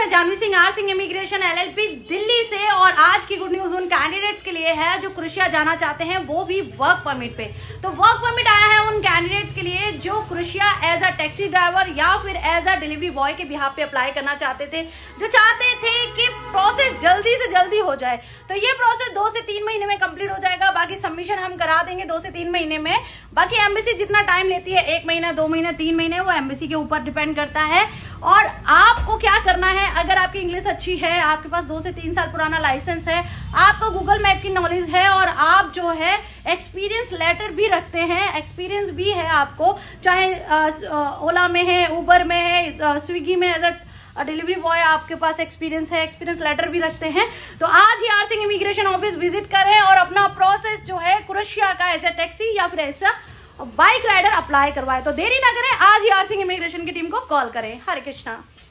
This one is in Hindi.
मैं Janvi Singh, R Singh immigration LLP Delhi से। और आज की गुड न्यूज उन कैंडिडेट्स के लिए है जो क्रोएशिया जाना चाहते हैं, वो भी वर्क परमिट पे। तो वर्क परमिट आया है उन कैंडिडेट्स के लिए जो Croatia as a taxi driver या फिर एज अ डिलीवरी बॉय के बिहाफ पे अप्लाई करना चाहते थे, जो चाहते थे कि प्रोसेस जल्दी से जल्दी हो जाए। तो ये प्रोसेस 2 से 3 महीने में कंप्लीट हो जाएगा। बाकी सबमिशन हम करा देंगे 2 से 3 महीने में। बाकी एम्बेसी जितना टाइम लेती है, 1 महीना, 2 महीने, 3 महीने, वो एम्बेसी के ऊपर डिपेंड करता है। और आपको क्या करना है, अगर आपकी इंग्लिश अच्छी है, आपके पास 2 से 3 साल पुराना लाइसेंस है, आपको गूगल मैप की नॉलेज है और आप जो है एक्सपीरियंस लेटर भी रखते हैं, एक्सपीरियंस भी है आपको, चाहे ओला में है, उबर में है, स्विगी में एज अ डिलीवरी बॉय आपके पास एक्सपीरियंस है, एक्सपीरियंस लेटर भी रखते हैं, तो आज ही R Singh immigration office visit करें और अपना प्रोसेस जो है क्रोएशिया का एज ए टैक्सी या फिर as a bike rider apply करवाए। तो देरी ना करें, आज ही आर सिंह इमिग्रेशन की टीम को कॉल करें। हरे कृष्णा।